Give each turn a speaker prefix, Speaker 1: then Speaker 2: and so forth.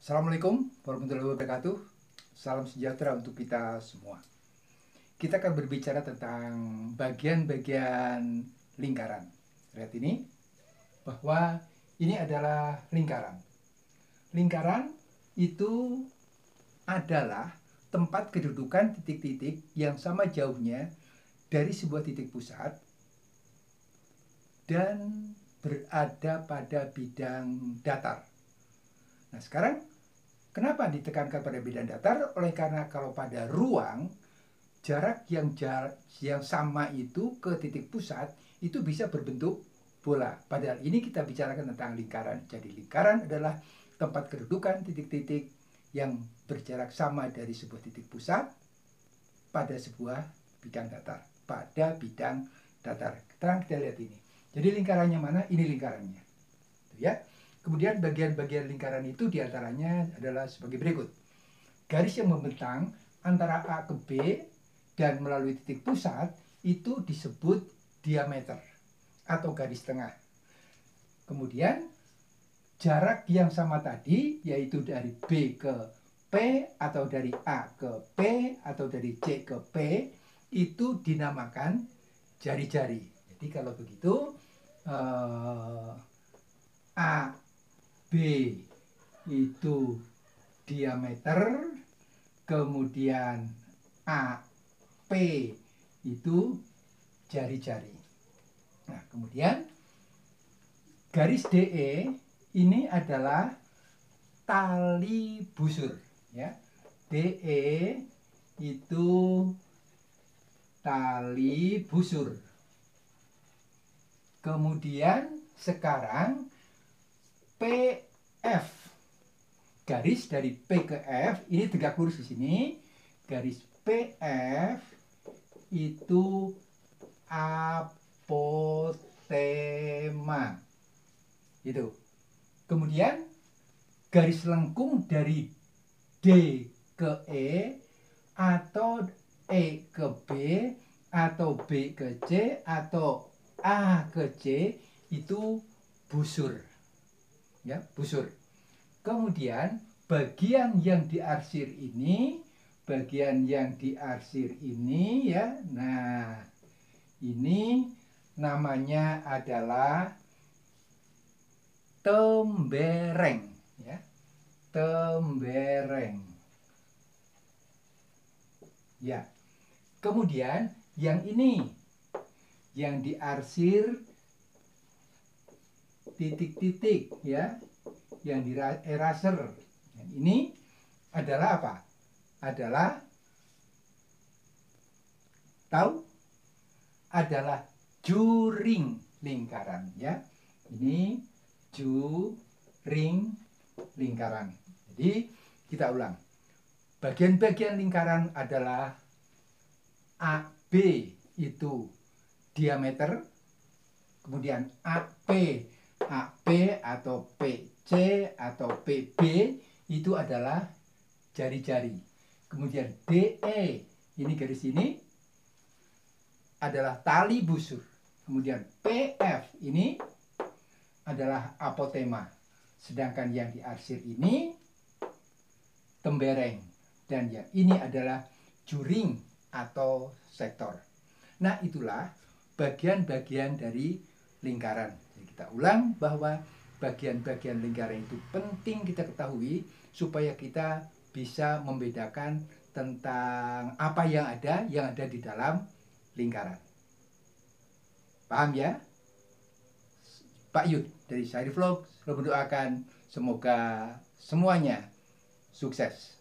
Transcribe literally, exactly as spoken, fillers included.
Speaker 1: Assalamualaikum warahmatullahi wabarakatuh. Salam sejahtera untuk kita semua. Kita akan berbicara tentang bagian-bagian lingkaran. Lihat ini, bahwa ini adalah lingkaran. Lingkaran itu adalah tempat kedudukan titik-titik yang sama jauhnya dari sebuah titik pusat dan berada pada bidang datar. Nah, sekarang kenapa ditekankan pada bidang datar? Oleh karena kalau pada ruang, jarak yang jar yang sama itu ke titik pusat itu bisa berbentuk bola. Padahal ini kita bicarakan tentang lingkaran. Jadi lingkaran adalah tempat kedudukan titik-titik yang berjarak sama dari sebuah titik pusat pada sebuah bidang datar. Pada bidang datar. Sekarang kita lihat ini. Jadi lingkarannya mana? Ini lingkarannya. Ya. Kemudian bagian-bagian lingkaran itu diantaranya adalah sebagai berikut. Garis yang membentang antara A ke B dan melalui titik pusat itu disebut diameter atau garis tengah. Kemudian jarak yang sama tadi yaitu dari B ke P atau dari A ke P atau dari C ke P itu dinamakan jari-jari. Jadi kalau begitu eh, A B itu diameter, kemudian A P itu jari-jari. Nah, kemudian garis D E ini adalah tali busur, ya. D E itu tali busur. Kemudian sekarang P F, garis dari P ke F ini tegak lurus di sini. Garis P F itu apotema, itu. Kemudian garis lengkung dari D ke E atau E ke B atau B ke C atau A ke C itu busur. Ya, busur. Kemudian bagian yang diarsir ini, bagian yang diarsir ini ya. Nah, ini namanya adalah tembereng, ya. Tembereng. Ya. Kemudian yang ini yang diarsir titik-titik ya, yang di eraser. Ini adalah apa? Adalah tahu? Adalah juring lingkaran ya. Ini juring lingkaran. Jadi kita ulang. Bagian-bagian lingkaran adalah A B itu diameter, kemudian A P A P atau P C atau P B itu adalah jari-jari. Kemudian D E, ini garis ini adalah tali busur. Kemudian P F ini adalah apotema. Sedangkan yang diarsir ini tembereng. Dan yang ini adalah juring atau sektor. Nah, itulah bagian-bagian dari lingkaran. Kita ulang bahwa bagian-bagian lingkaran itu penting kita ketahui supaya kita bisa membedakan tentang apa yang ada yang ada di dalam lingkaran. Paham ya? Pak Yud dari Syahri Vlog selalu mendoakan semoga semuanya sukses.